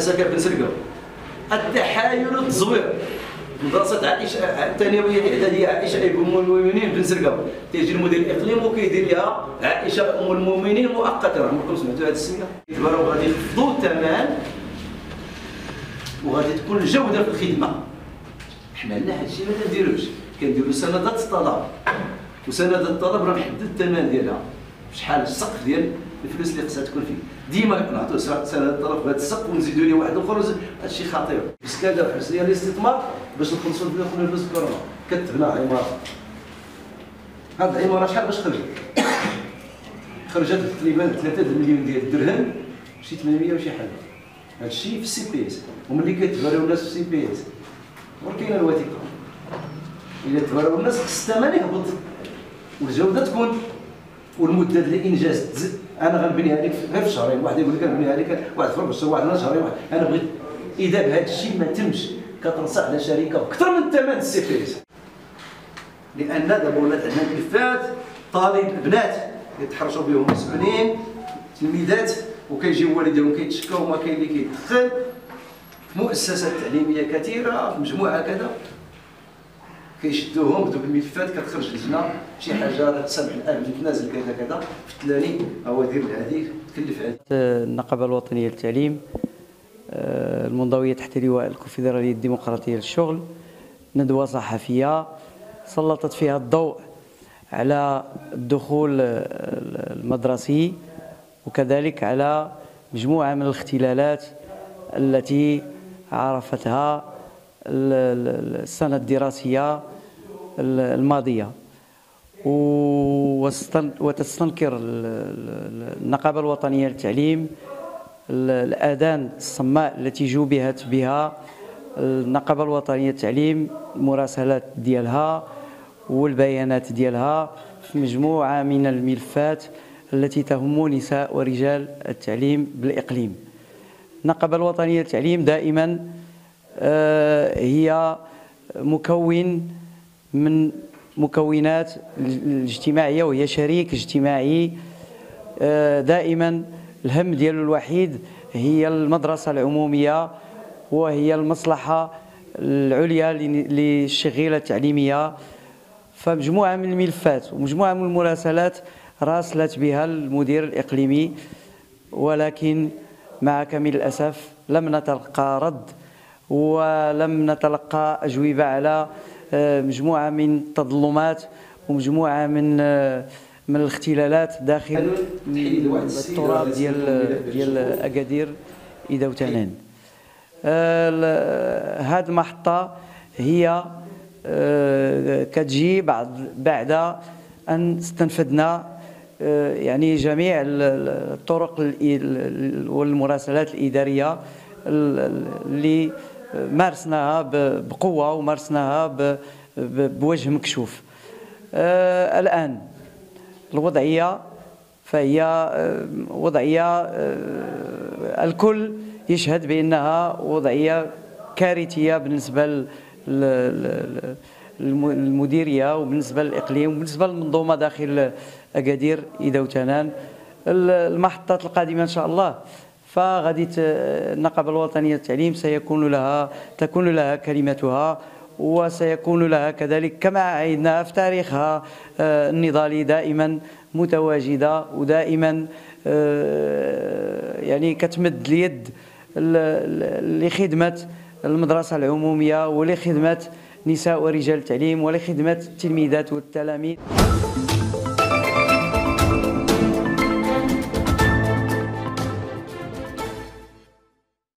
ساكن بن سرقه. التحايل والتزوير. مدرسة عائشة الثانوية الإعدادية عائشة أم المؤمنين بن سرقه، تيجي المدير الإقليم وكيدير لها عائشة أم المؤمنين مؤقتا. عمركم سمعتوا هذه السمية؟ يتباروا غادي يخفضوا الثمن وغادي تكون الجودة في الخدمة. حنا لنا هذا الشيء ما كنديروش، كنديروا سندات الطلب، وسندات الطلب راه نحدد الثمن ديالها شحال السقف ديال الفلوس اللي خصها تكون فيه. ديما نعطيو سند الطلب بهذا السقف ونزيدوا ليه واحد اخر، هذا الشيء خطير. بس كذا حسنيه الاستثمار باش نخلصوا الفلوس بكورونا. كتبنا عماره، هاد العماره شحال باش خرجت؟ خرجت تقريبا 3 مليون ديال الدرهم، شي 800 وشي حاجه. هذا الشيء في السي بي اس، وملي كيتبراو الناس في السي بي اس ولكن الوثيقه الا تبراو الناس خص الثمن يهبط والجوده تكون والمده ديال الانجاز تزيد. انا غنبنيها لك غير في شهرين، واحد يقول لك غنبنيها لك واحد في ربع شهر، واحد شهرين، واحد. انا بغيت اذا بهذا الشيء ما تمش كتنصح على شركه باكثر من ثمن السي بي اس، لان دابا ولات عندنا ملفات طالب بنات يتحرشوا بهم مسؤولين تلميذات وكيجيو والديهم كيتشكاو وما كاين اللي كيدخل. في مؤسسات تعليميه كثيره في مجموعه كذا كيشدوهم بدوك الملفات، كتخرج لجنه شي حاجه سمح الان تنازل كذا كذا في الثاني هو دير هذه تكلف هذه. النقابه الوطنيه للتعليم المنضويه تحت لواء الكونفدراليه الديمقراطيه للشغل، ندوه صحفيه سلطت فيها الضوء على الدخول المدرسي وكذلك على مجموعه من الاختلالات التي عرفتها السنة الدراسية الماضية. وتستنكر النقابة الوطنية للتعليم الآذان الصماء التي جوبهت بها النقابة الوطنية للتعليم، المراسلات ديالها والبيانات ديالها في مجموعة من الملفات التي تهم نساء ورجال التعليم بالإقليم. النقابة الوطنية للتعليم دائما هي مكون من مكونات الاجتماعية، وهي شريك اجتماعي. دائما الهم ديالو الوحيد هي المدرسة العمومية، وهي المصلحة العليا للشغيلة التعليمية. فمجموعة من الملفات ومجموعة من المراسلات راسلت بها المدير الإقليمي، ولكن مع كامل الأسف لم نتلقى رد ولم نتلقى أجوبة على مجموعة من التظلمات ومجموعة من الاختلالات داخل التراب ديال أكادير إذا وتنان. هذه المحطة هي كتجي بعد أن استنفذنا يعني جميع الطرق والمراسلات الإدارية اللي مارسناها بقوة ومارسناها بوجه مكشوف. الآن الوضعية فهي وضعية الكل يشهد بأنها وضعية كارثية بالنسبة للمديرية وبالنسبة للإقليم وبالنسبة للمنظومة داخل أكادير إذا وتنان. المحطات القادمة إن شاء الله فغادي النقابة الوطنية للتعليم تكون لها كلمتها، وسيكون لها كذلك كما عهدنا في تاريخها النضالي دائما متواجدة ودائما يعني كتمد اليد لخدمة المدرسة العمومية ولخدمة نساء ورجال التعليم ولخدمة التلميذات والتلاميذ.